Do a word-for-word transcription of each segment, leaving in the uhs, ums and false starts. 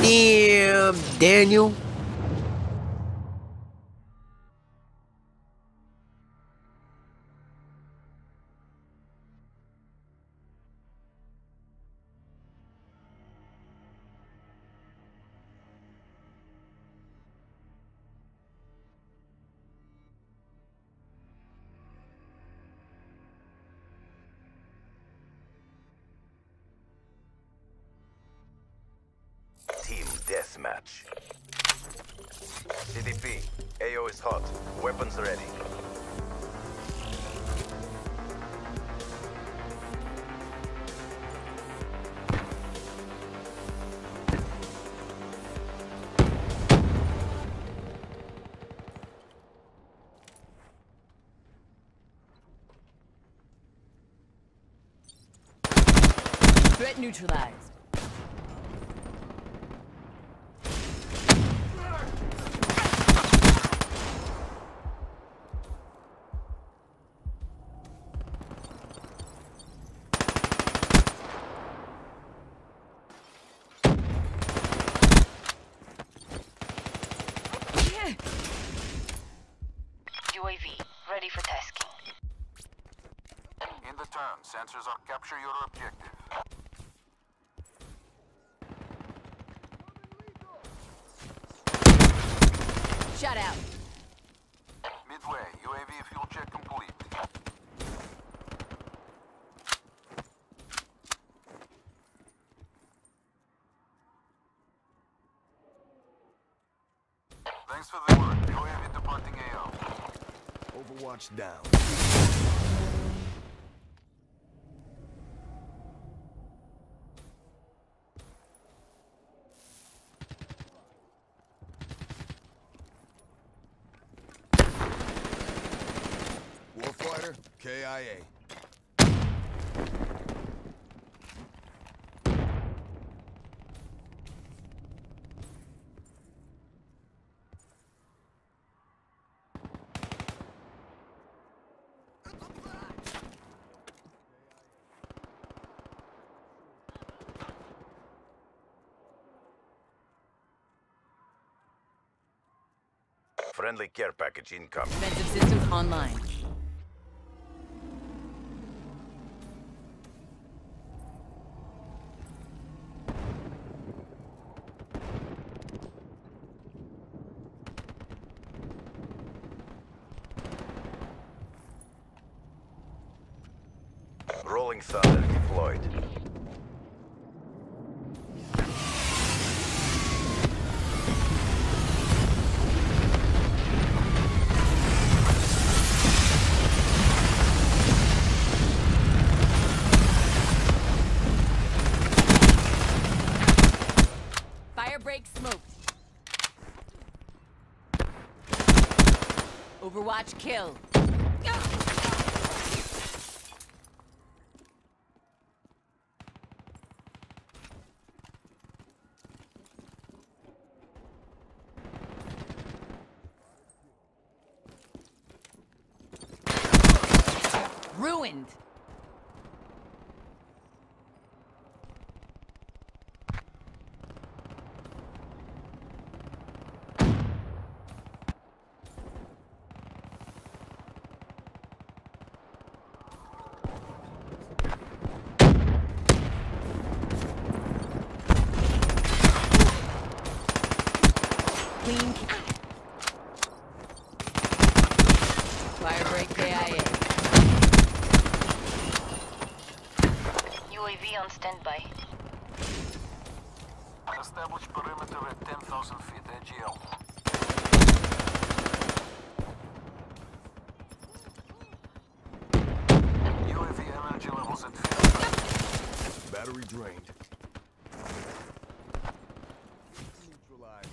Damn, Daniel. Team deathmatch. C D P, A O is hot. Weapons ready. Threat neutralized. U A V, ready for tasking. In the turn, sensors are capture your objective. Shut out. Midway, U A V fuel check complete. Thanks for the work. U A V departing A O. Overwatch down. Warfighter, K I A. Friendly care package incoming. Defensive systems online. Rolling Thunder deployed. Fire break smoked. Overwatch kill. Ruined. Clean. Fire break K I A. U A V on standby. Establish perimeter at ten thousand feet, A G L. U A V energy levels at fifty. Battery drained. Neutralized.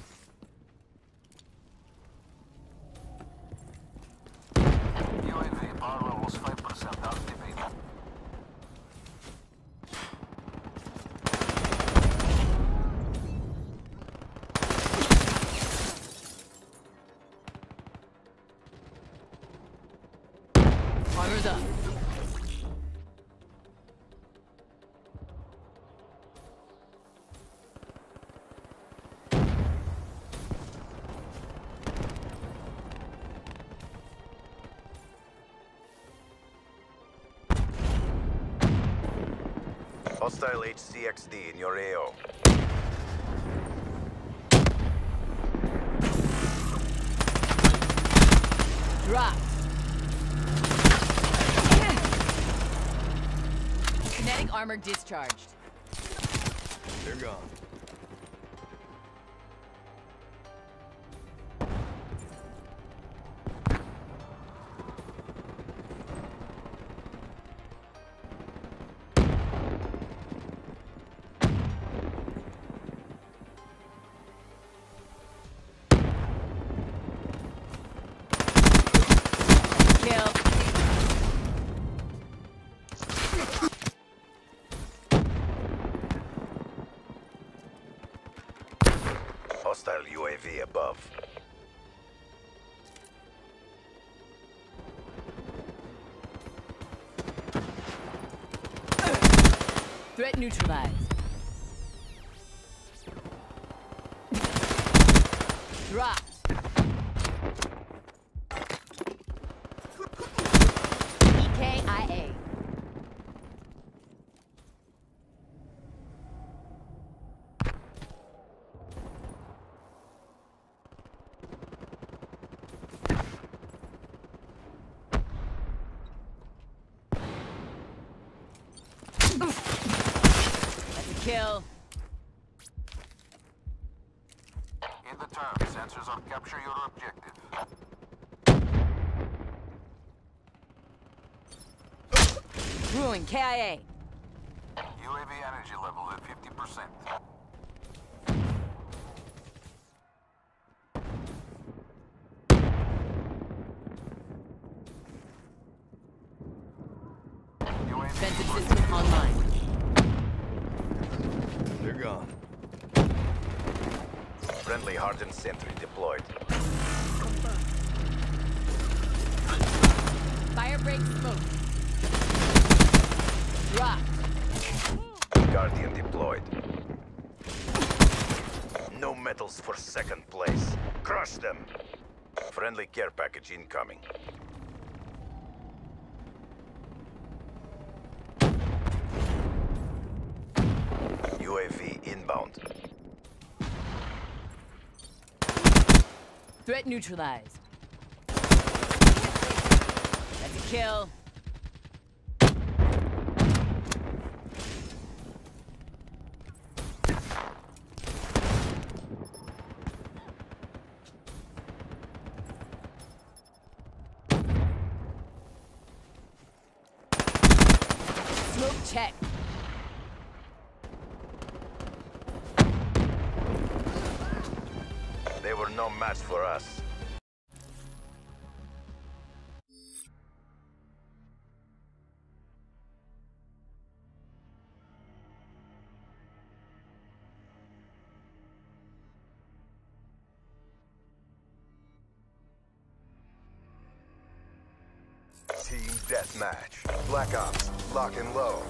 U A V power levels five percent activated. Armor's up. Hostile H C X D in your A O. Drop. Kinetic armor discharged. They're gone. Kill. Hostile U A V above. Threat neutralized. Dropped. E K I A. That's a kill. In the turn, sensors on capture your objective. Ruin K I A. U A V energy level at fifty percent. U A V Defensive system online. They're gone. Friendly hardened sentry deployed. Fire break smoke. Dropped. Guardian deployed. No medals for second place. Crush them. Friendly care package incoming. U A V inbound. Threat neutralized. That's a kill. Smoke check. They were no match for us. Team deathmatch. Black Ops. Lock and load.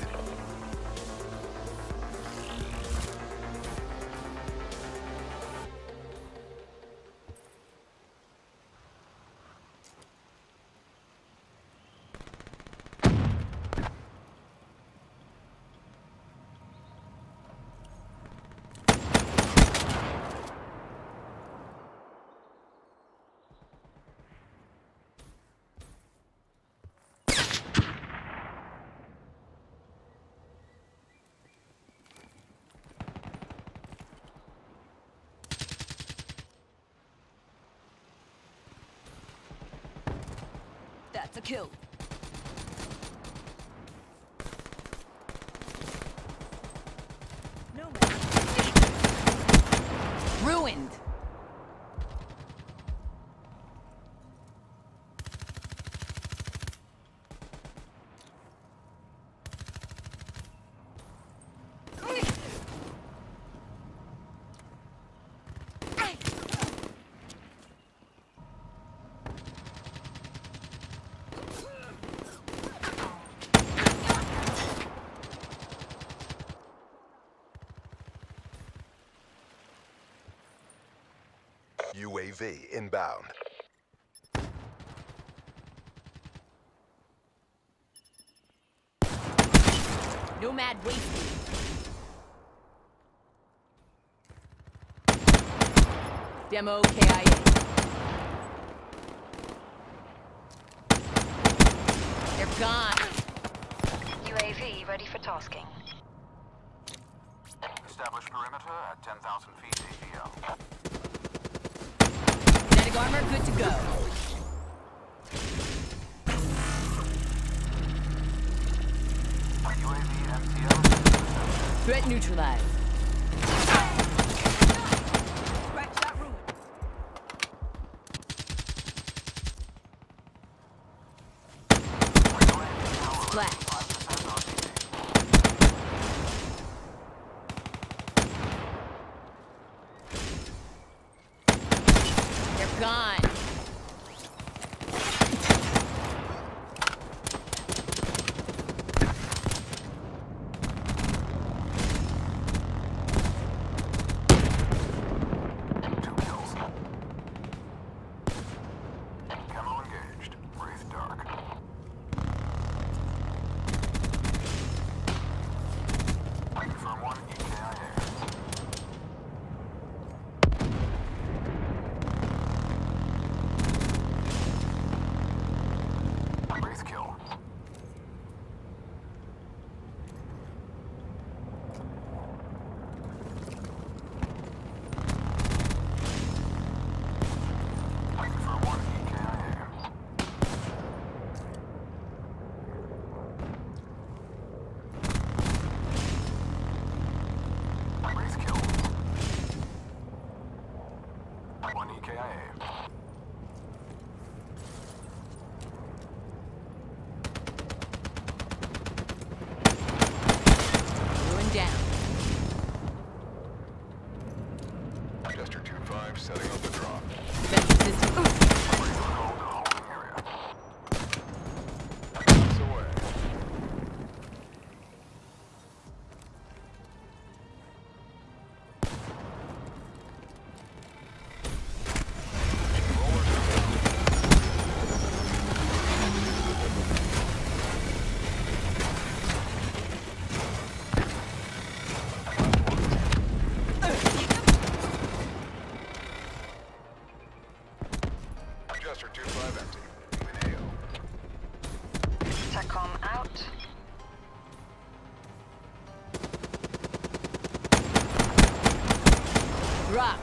That's a kill. No Ruined. U A V inbound. Nomad wasted. Demo K I A. They're gone. U A V ready for tasking. Establish perimeter at ten thousand feet A T L. Kinetic armor good to go. U A V M T L. Threat neutralized. Splash. They're gone. Two kills. Camo engaged. Wraith dark. Confirm one E K I A. Wraith kill. Confirm one E K I A. Wraith kill. One E K I A. Ruin down. Jester two five setting up the drop. Defensive system. Wraith called to holding area. It's away. Jester two five empty. With A O. TACOM out. Dropped.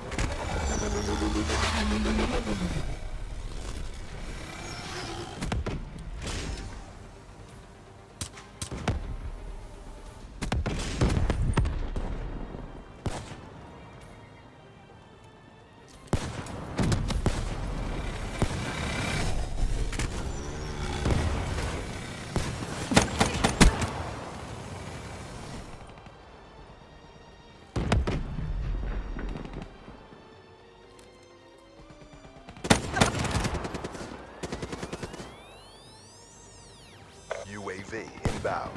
U A V inbound.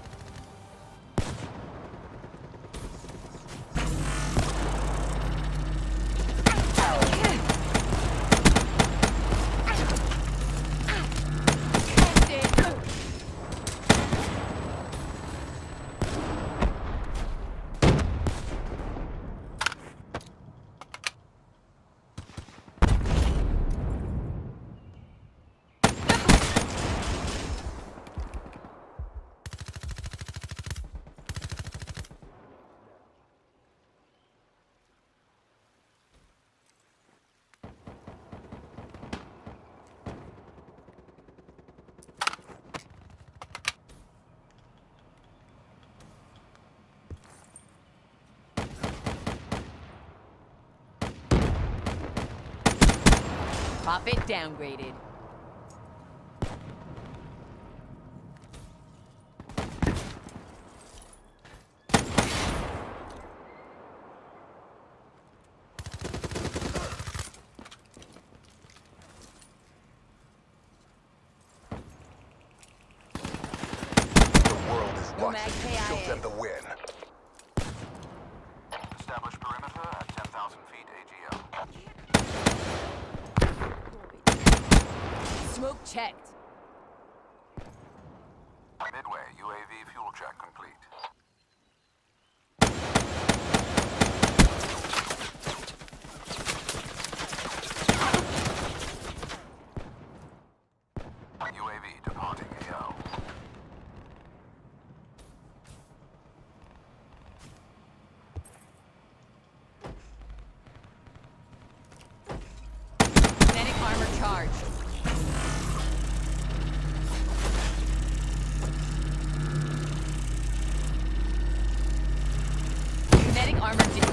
Profit downgraded. The world is Nomad watching. K I A. Show them the win. Establish perimeter at ten thousand feet A T L. Smoke checked. Midway, U A V fuel check complete. U A V departing A O. Kinetic armor charged. Kinetic armor